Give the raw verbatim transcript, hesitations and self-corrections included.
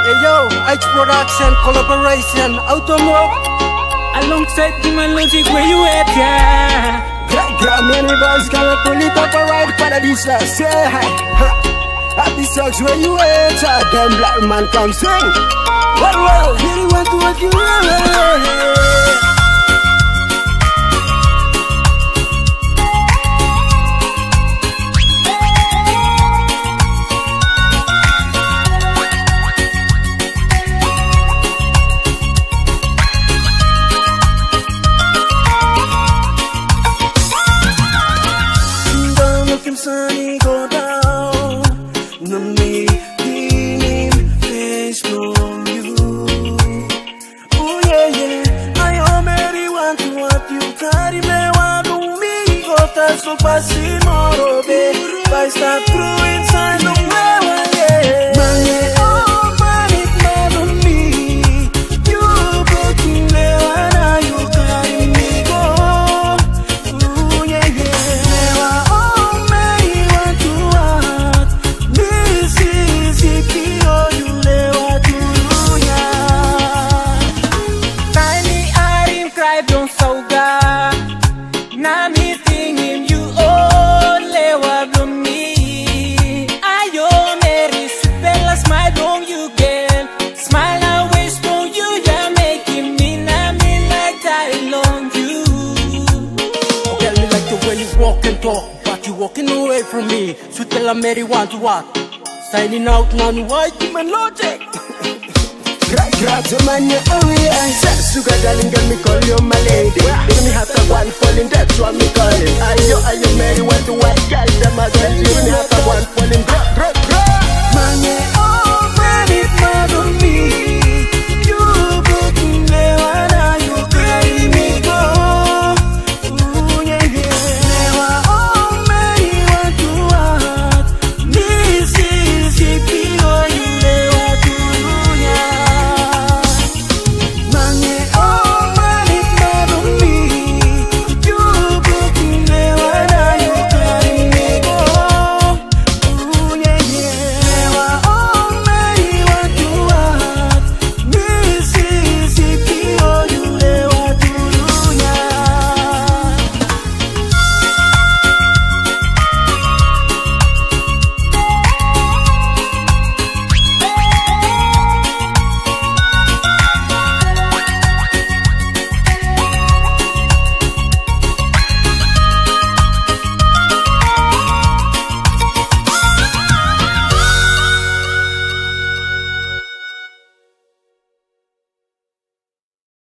Hey yo, H Production collaboration, Automo. Alongside the Logic, where you at, yeah? Gra many boys gonna pull it up alright for the this last say hi. Happy songs where you at, uh, them black man come sing. Well, well, really want to what you want. Sunny go down, no me him face from you. Oh yeah yeah, I already want to what you carry me want to me. Go to so pasimoro be, by start through inside the way yeah. Money oh money never me, you breaking me when you carry me go. Oh yeah yeah. Walk and talk, but you walking away from me. Sweet tell Mary want to what? Signing out non-white human logic. Grazie man, you're away. I said, sugar darling, girl, me call you my lady. Give me half a one falling, that's what me call it. Are you, are you Mary, want to white girl? Them a girl, give me half a one falling, drop, drop.